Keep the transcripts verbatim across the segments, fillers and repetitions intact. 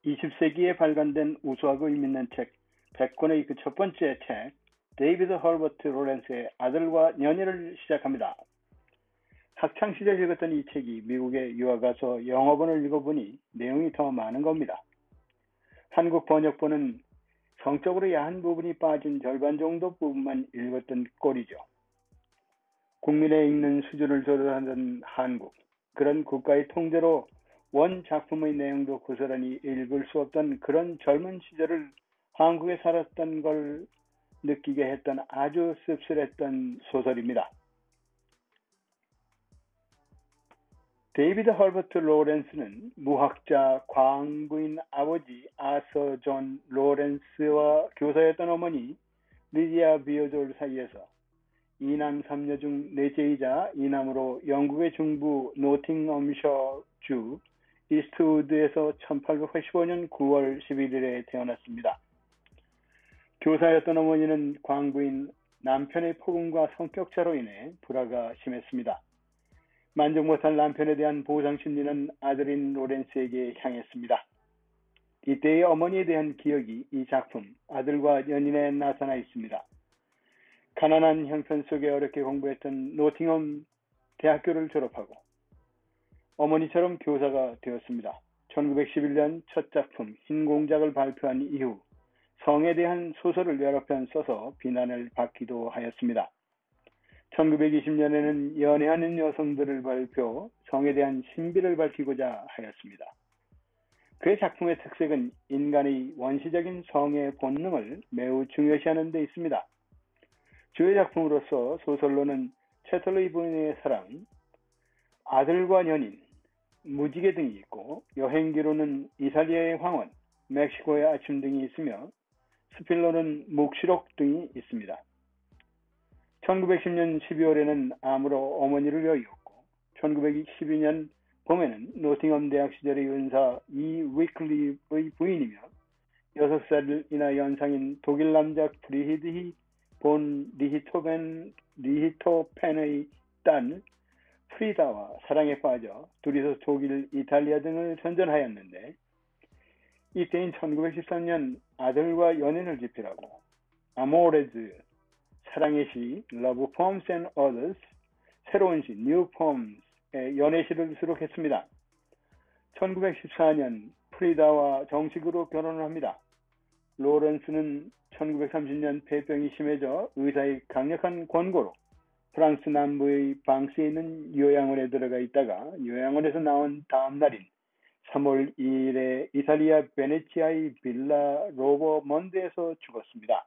이십 세기에 발간된 우수하고 의미 있는 책 백 권의 그 첫 번째 책 데이비드 헐버트 로렌스의 아들과 연인을 시작합니다. 학창시절 읽었던 이 책이 미국에 유학 가서 영어본을 읽어보니 내용이 더 많은 겁니다. 한국 번역본은 성적으로 야한 부분이 빠진 절반 정도 부분만 읽었던 꼴이죠. 국민의 읽는 수준을 조절하는 한국, 그런 국가의 통제로 원 작품의 내용도 고스란히 읽을 수 없던 그런 젊은 시절을 한국에 살았던 걸 느끼게 했던 아주 씁쓸했던 소설입니다. 데이비드 헐버트 로렌스는 무학자 광부인 아버지 아서 존 로렌스와 교사였던 어머니 리디아 비어졸 사이에서 이남 삼녀 중 넷째이자 이남으로 영국의 중부 노팅엄셔주 이스트우드에서 천팔백팔십오 년 구월 십일일에 태어났습니다. 교사였던 어머니는 광부인 남편의 폭언과 성격차로 인해 불화가 심했습니다. 만족 못한 남편에 대한 보상 심리는 아들인 로렌스에게 향했습니다. 이때의 어머니에 대한 기억이 이 작품 아들과 연인에 나타나 있습니다. 가난한 형편 속에 어렵게 공부했던 노팅엄 대학교를 졸업하고 어머니처럼 교사가 되었습니다. 천구백십일 년 첫 작품 흰 공작을 발표한 이후 성에 대한 소설을 여러 편 써서 비난을 받기도 하였습니다. 천구백이십 년에는 연애하는 여성들을 발표, 성에 대한 신비를 밝히고자 하였습니다. 그의 작품의 특색은 인간의 원시적인 성의 본능을 매우 중요시하는 데 있습니다. 주요 작품으로서 소설로는 채털의 부인의 사랑, 아들과 연인, 무지개 등이 있고 여행기로는 이탈리아의 황혼, 멕시코의 아침 등이 있으며 스필로는 묵시록 등이 있습니다. 천구백십 년 십이월에는 암으로 어머니를 여의었고 천구백십이 년 봄에는 노팅엄 대학 시절의 은사 이 위클리의 부인이며 여섯 살이나 연상인 독일 남자 프리히드히 본 리히토벤, 리히토펜의 딸 프리다와 사랑에 빠져 둘이서 독일, 이탈리아 등을 선전하였는데 이때인 천구백십삼 년 아들과 연인을 집필하고 아모레즈, 사랑의 시, Love Poems and Others, 새로운 시, New Poems의 연애시를 수록했습니다. 천구백십사 년 프리다와 정식으로 결혼을 합니다. 로렌스는 천구백삼십 년 폐병이 심해져 의사의 강력한 권고로 프랑스 남부의 방스에 있는 요양원에 들어가 있다가 요양원에서 나온 다음 날인 삼월 이일에 이탈리아 베네치아의 빌라 로버 먼드에서 죽었습니다.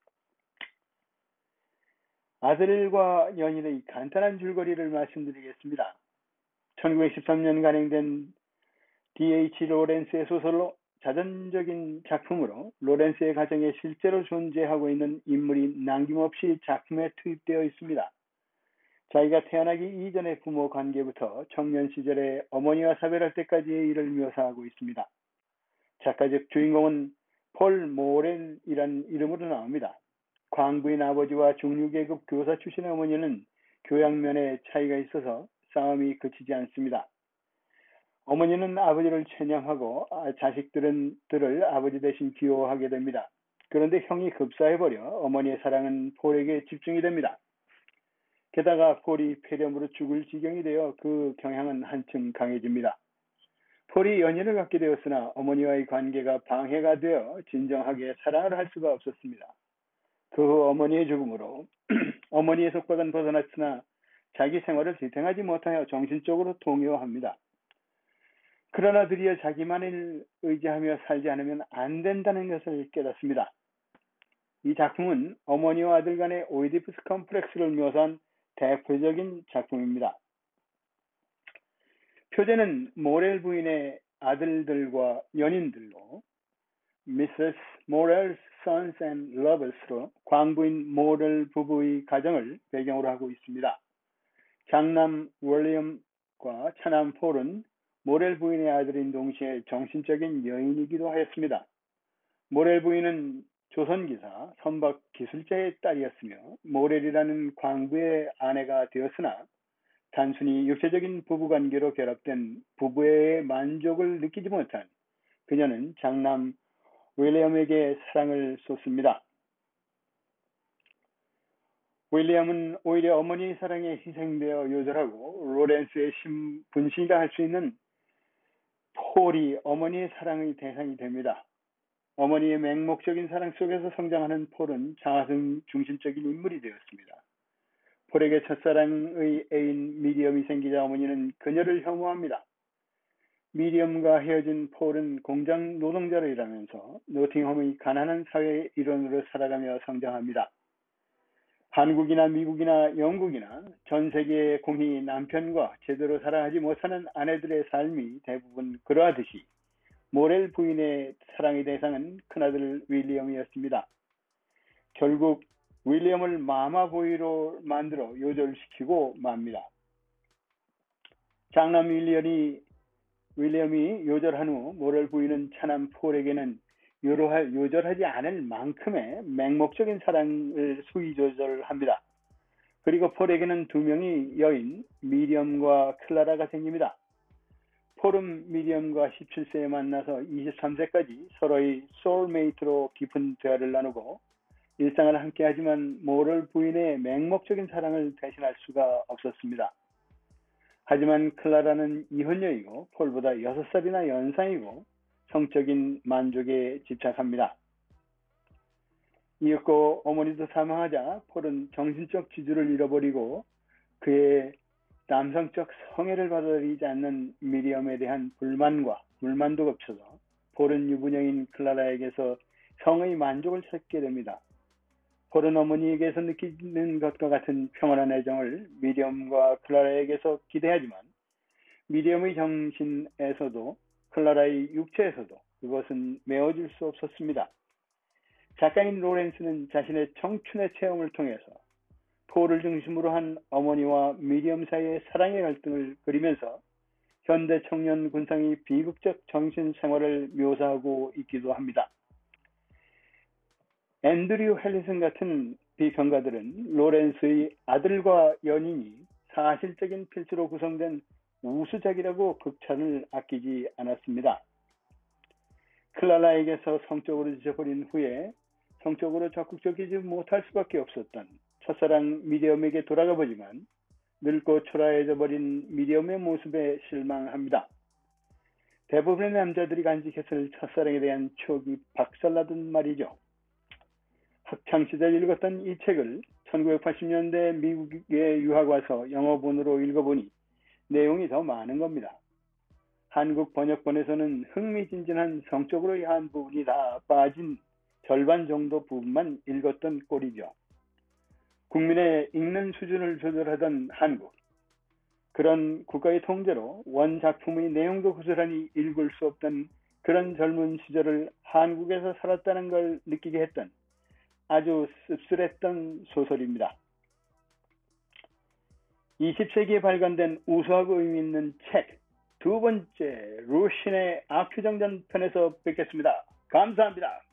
아들과 연인의 간단한 줄거리를 말씀드리겠습니다. 천구백십삼 년 간행된 디 에이치 로렌스의 소설로 자전적인 작품으로 로렌스의 가정에 실제로 존재하고 있는 인물이 남김없이 작품에 투입되어 있습니다. 자기가 태어나기 이전의 부모 관계부터 청년 시절에 어머니와 사별할 때까지의 일을 묘사하고 있습니다. 작가 즉 주인공은 폴 모렐이라는 이름으로 나옵니다. 광부인 아버지와 중류계급 교사 출신의 어머니는 교양면에 차이가 있어서 싸움이 그치지 않습니다. 어머니는 아버지를 찬양하고 자식들은 들을 아버지 대신 귀여워하게 됩니다. 그런데 형이 급사해버려 어머니의 사랑은 폴에게 집중이 됩니다. 게다가 폴이 폐렴으로 죽을 지경이 되어 그 경향은 한층 강해집니다. 폴이 연인을 갖게 되었으나 어머니와의 관계가 방해가 되어 진정하게 사랑을 할 수가 없었습니다. 그 후 어머니의 죽음으로 어머니의 속박은 벗어났으나 자기 생활을 지탱하지 못하여 정신적으로 동요합니다. 그러나 드디어 자기만을 의지하며 살지 않으면 안 된다는 것을 깨닫습니다. 이 작품은 어머니와 아들 간의 오이디푸스 컴플렉스를 묘사한 대표적인 작품입니다. 표제는 모렐 부인의 아들들과 연인들로 미세스 모렐's Sons and Lovers로 광부인 모렐 부부의 가정을 배경으로 하고 있습니다. 장남 윌리엄과 차남 폴은 모렐 부인의 아들인 동시에 정신적인 여인이기도 하였습니다. 모렐 부인은 조선기사 선박 기술자의 딸이었으며 모렐이라는 광부의 아내가 되었으나 단순히 육체적인 부부관계로 결합된 부부의 만족을 느끼지 못한 그녀는 장남 윌리엄에게 사랑을 쏟습니다. 윌리엄은 오히려 어머니의 사랑에 희생되어 요절하고 로렌스의 분신이라 할 수 있는 폴이 어머니의 사랑의 대상이 됩니다. 어머니의 맹목적인 사랑 속에서 성장하는 폴은 자아중 중심적인 인물이 되었습니다. 폴에게 첫사랑의 애인 미리엄이 생기자 어머니는 그녀를 혐오합니다. 미리엄과 헤어진 폴은 공장 노동자로 일하면서 노팅엄의 가난한 사회의 일원으로 살아가며 성장합니다. 한국이나 미국이나 영국이나 전 세계의 공히 남편과 제대로 살아가지 못하는 아내들의 삶이 대부분 그러하듯이 모렐 부인의 사랑의 대상은 큰아들 윌리엄이었습니다. 결국 윌리엄을 마마보이로 만들어 요절시키고 맙니다. 장남 윌리엄이, 윌리엄이 요절한 후 모렐 부인은 차남 폴에게는 요로할, 요절하지 않을 만큼의 맹목적인 사랑을 수위조절합니다. 그리고 폴에게는 두 명의 여인 미리엄과 클라라가 생깁니다. 폴은 미리엄과 십칠 세에 만나서 이십삼 세까지 서로의 소울메이트로 깊은 대화를 나누고 일상을 함께하지만 모렐 부인의 맹목적인 사랑을 대신할 수가 없었습니다. 하지만 클라라는 이혼녀이고 폴보다 여섯 살이나 연상이고 성적인 만족에 집착합니다. 이윽고 어머니도 사망하자 폴은 정신적 지주를 잃어버리고 그의 남성적 성애를 받아들이지 않는 미리엄에 대한 불만과 불만도 겹쳐서 폴은 유부녀인 클라라에게서 성의 만족을 찾게 됩니다. 폴은 어머니에게서 느끼는 것과 같은 평온한 애정을 미리엄과 클라라에게서 기대하지만 미리엄의 정신에서도 클라라의 육체에서도 그것은 메워질 수 없었습니다. 작가인 로렌스는 자신의 청춘의 체험을 통해서 폴을 중심으로 한 어머니와 미리엄 사이의 사랑의 갈등을 그리면서 현대 청년 군상의 비극적 정신 생활을 묘사하고 있기도 합니다. 앤드류 헬리슨 같은 비평가들은 로렌스의 아들과 연인이 사실적인 필수로 구성된 우수작이라고 극찬을 아끼지 않았습니다. 클라라에게서 성적으로 지쳐버린 후에 성적으로 적극적이지 못할 수밖에 없었던 첫사랑 미리엄에게 돌아가 보지만 늙고 초라해져 버린 미리엄의 모습에 실망합니다. 대부분의 남자들이 간직했을 첫사랑에 대한 추억이 박살나던 말이죠. 학창시절 읽었던 이 책을 천구백팔십 년대 미국에 유학 와서 영어본으로 읽어보니 내용이 더 많은 겁니다. 한국 번역본에서는 흥미진진한 성적으로 야한 부분이 다 빠진 절반 정도 부분만 읽었던 꼴이죠. 국민의 읽는 수준을 조절하던 한국. 그런 국가의 통제로 원작품의 내용도 고스란히 읽을 수 없던 그런 젊은 시절을 한국에서 살았다는 걸 느끼게 했던 아주 씁쓸했던 소설입니다. 이십 세기에 발간된 우수하고 의미 있는 책 두 번째 루신의 압구정전 편에서 뵙겠습니다. 감사합니다.